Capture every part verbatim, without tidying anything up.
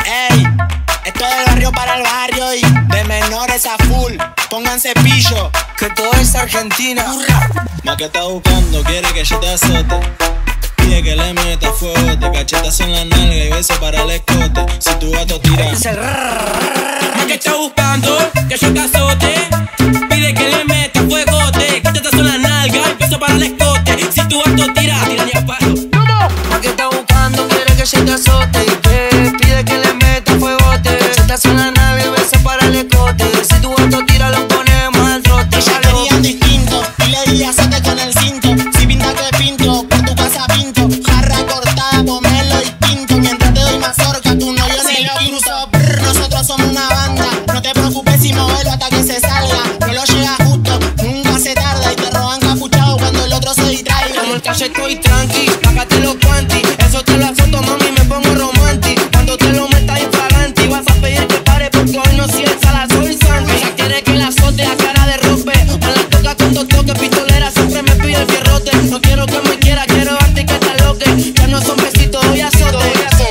Ey, esto es del barrio para el barrio y de menores a full. Pónganse pillo, que todo es Argentina. Ma que está buscando, quiere que yo te azote. Pide que le meta fuego, te cachetas en la nalga y beso para el escote. Si tu gato tira, Ma que está buscando, que yo te azote. Pide que le meta fuego, te cachetas en la nalga y beso para el escote. Si tu gato tira, tira ni a palo. Ma que está buscando, quiere que yo te azote y que pide que le meta fuego, te cachetas en la nalga y beso para el escote. Si tu gato tira, lo ponemos al trote. Ella quería distinto y le di azote con el cinto. Si pinta que pinto, por tu casa pinto. Jarra cortada, pomelo y pinto. Mientras te doy mazorca, tu novio se lo cruzo. Brr, nosotros somos una banda. No te preocupes si movelo hasta que se salga. No lo llega justo, nunca se tarda. Y te roban capuchado cuando el otro se distraiga. Como el calle estoy tranqui, págate los cuanti. Eso te lo azoto, mami, me pongo romantic. Cuando te lo metas infraganti, vas a pedir que pare porque hoy no sienta la soy santi. Ella quiere que la azote a cara de rompe. Me la toca con dos toques, pistolera, siempre me pide el fierrote. No quiero que me quiera, quiero darte que te loque. Ya no son besitos, hoy azote.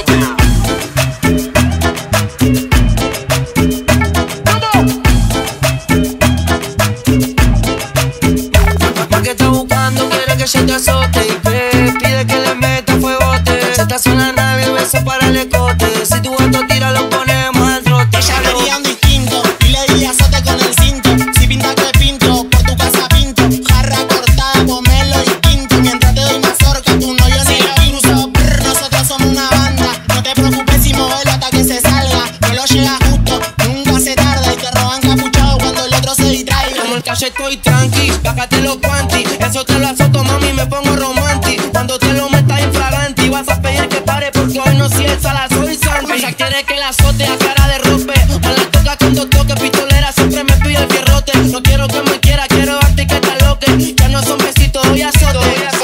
Ma que está buscando, quiere que yo te azote y que pide que le meta fuegote. Cachetas en la nave y beso para el escote. Si tu gato tira, lo ponemos al trote. Ella quería un distinto y le di azote con el cinto. Si pinta que pinto, por tu casa pinto. Jarra cortada, pomelo y pinto. Mientras te doy mazorca, tu novio se lo cruzo. Brr, nosotros somos una banda. No te preocupes si movelo hasta que se salga. No lo llega justo, nunca se tarda. Y te roban capuchado cuando el otro se distraiga. Como el calle estoy tranqui, págate los cuanti. Eso te lo azoto, mami, me pongo romantic. Cuando te lo metas infraganti, vas a pedir que pare porque hoy no sienta la soy santi. Ella quiere que la azote a cara de rompe. Me la toca con dos toques, pistolera, siempre me pide el fierrote. No quiero que me quiera, quiero darte que te loque. Ya no son besitos, hoy azote.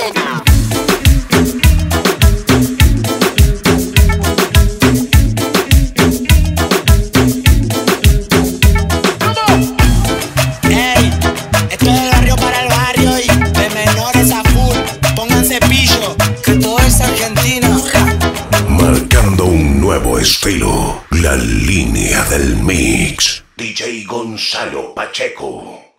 Ey, esto es del barrio para el barrio y de menores a full. Pónganse pillo, que todo es Argentina. Marcando un nuevo estilo, la línea del mix. D J Gonzalo Pacheco.